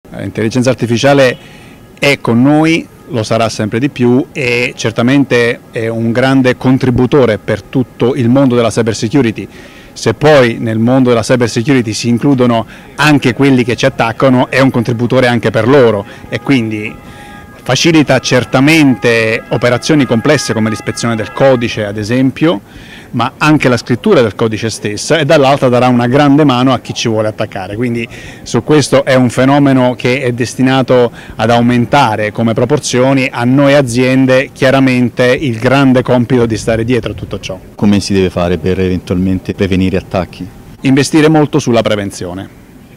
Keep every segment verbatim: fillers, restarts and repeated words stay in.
L'intelligenza artificiale è con noi, lo sarà sempre di più e certamente è un grande contributore per tutto il mondo della cyber security. Se poi nel mondo della cyber security si includono anche quelli che ci attaccano, è un contributore anche per loro e quindi facilita certamente operazioni complesse come l'ispezione del codice ad esempio, ma anche la scrittura del codice stessa, e dall'altra darà una grande mano a chi ci vuole attaccare. Quindi su questo è un fenomeno che è destinato ad aumentare come proporzioni. A noi aziende chiaramente il grande compito di stare dietro a tutto ciò. Come si deve fare per eventualmente prevenire attacchi? Investire molto sulla prevenzione.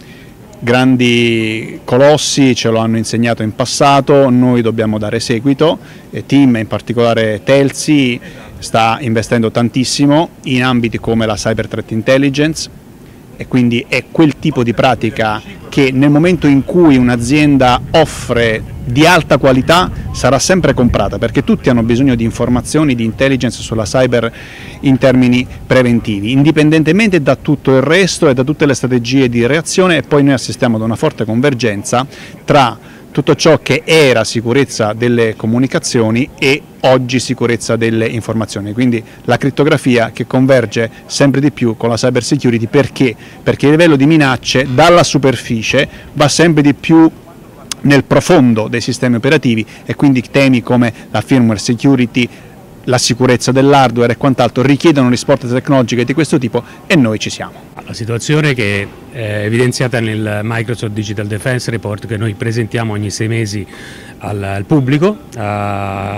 Grandi colossi ce lo hanno insegnato in passato, noi dobbiamo dare seguito, e Team, in particolare Telsi, sta investendo tantissimo in ambiti come la cyber threat intelligence, e quindi è quel tipo di pratica che nel momento in cui un'azienda offre di alta qualità sarà sempre comprata, perché tutti hanno bisogno di informazioni, di intelligence sulla cyber in termini preventivi, indipendentemente da tutto il resto e da tutte le strategie di reazione. E poi noi assistiamo ad una forte convergenza tra tutto ciò che era sicurezza delle comunicazioni e oggi sicurezza delle informazioni, quindi la crittografia che converge sempre di più con la cyber security. Perché? Perché il livello di minacce dalla superficie va sempre di più nel profondo dei sistemi operativi, e quindi temi come la firmware security, la sicurezza dell'hardware e quant'altro richiedono risposte tecnologiche di questo tipo, e noi ci siamo. La situazione che è evidenziata nel Microsoft Digital Defense Report, che noi presentiamo ogni sei mesi al, al pubblico, ha,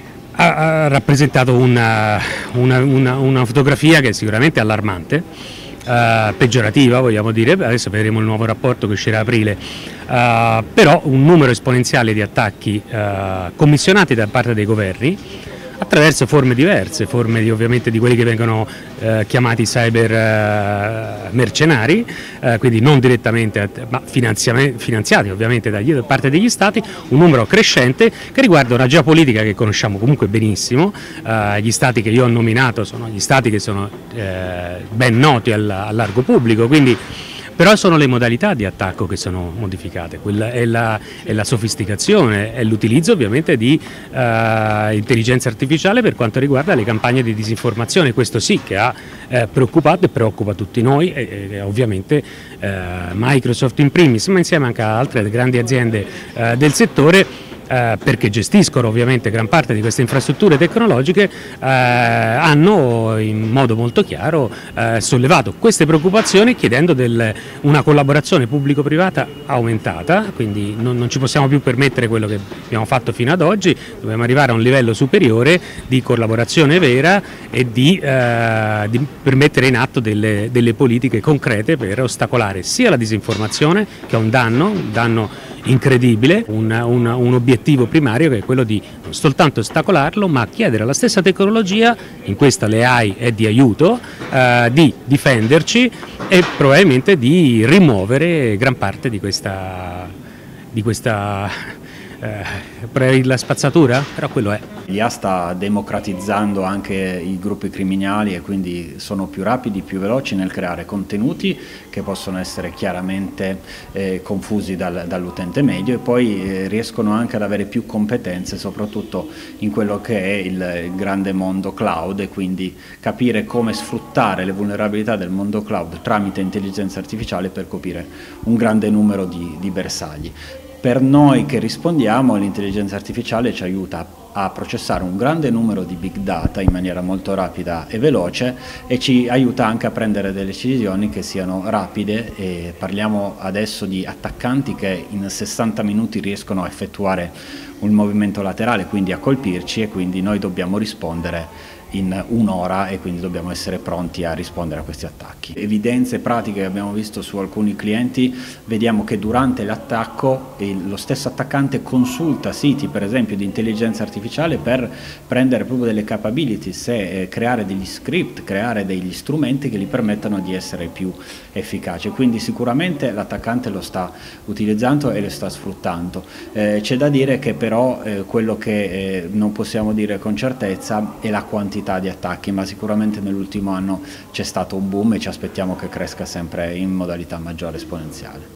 ha rappresentato una, una, una, una fotografia che è sicuramente allarmante, Uh, peggiorativa vogliamo dire. Adesso vedremo il nuovo rapporto che uscirà a aprile, uh, però un numero esponenziale di attacchi uh, commissionati da parte dei governi attraverso forme diverse, forme di, ovviamente di quelli che vengono eh, chiamati cyber eh, mercenari, eh, quindi non direttamente ma finanziati ovviamente da parte degli stati, un numero crescente che riguarda una geopolitica che conosciamo comunque benissimo. Eh, gli stati che io ho nominato sono gli stati che sono eh, ben noti al, al largo pubblico, quindi però sono le modalità di attacco che sono modificate, quella è la, è la sofisticazione, è l'utilizzo ovviamente di uh, intelligenza artificiale per quanto riguarda le campagne di disinformazione. Questo sì che ha eh, preoccupato e preoccupa tutti noi, e, e ovviamente eh, Microsoft in primis, ma insieme anche a altre grandi aziende eh, del settore, Eh, perché gestiscono ovviamente gran parte di queste infrastrutture tecnologiche, eh, hanno in modo molto chiaro eh, sollevato queste preoccupazioni, chiedendo del, una collaborazione pubblico-privata aumentata. Quindi non, non ci possiamo più permettere quello che abbiamo fatto fino ad oggi, dobbiamo arrivare a un livello superiore di collaborazione vera e di, eh, di per mettere in atto delle, delle politiche concrete per ostacolare sia la disinformazione, che è un danno, un danno incredibile, un, un, un obiettivo primario che è quello di non soltanto ostacolarlo, ma chiedere alla stessa tecnologia, in questa l'A I è di aiuto, eh, di difenderci e probabilmente di rimuovere gran parte di questa, di questa eh, la spazzatura, però quello è. L'I A sta democratizzando anche i gruppi criminali e quindi sono più rapidi, più veloci nel creare contenuti che possono essere chiaramente eh, confusi dal, dall'utente medio, e poi eh, riescono anche ad avere più competenze soprattutto in quello che è il, il grande mondo cloud, e quindi capire come sfruttare le vulnerabilità del mondo cloud tramite intelligenza artificiale per coprire un grande numero di, di bersagli. Per noi che rispondiamo, l'intelligenza artificiale ci aiuta a processare un grande numero di big data in maniera molto rapida e veloce, e ci aiuta anche a prendere delle decisioni che siano rapide. E parliamo adesso di attaccanti che in sessanta minuti riescono a effettuare un movimento laterale, quindi a colpirci, e quindi noi dobbiamo rispondere in un'ora, e quindi dobbiamo essere pronti a rispondere a questi attacchi. Evidenze pratiche che abbiamo visto su alcuni clienti: vediamo che durante l'attacco lo stesso attaccante consulta siti per esempio di intelligenza artificiale per prendere proprio delle capabilities e creare degli script, creare degli strumenti che gli permettano di essere più efficaci. Quindi sicuramente l'attaccante lo sta utilizzando e lo sta sfruttando. Eh, c'è da dire che però eh, quello che eh, non possiamo dire con certezza è la quantità di attacchi, ma sicuramente nell'ultimo anno c'è stato un boom e ci aspettiamo che cresca sempre in modalità maggiore esponenziale.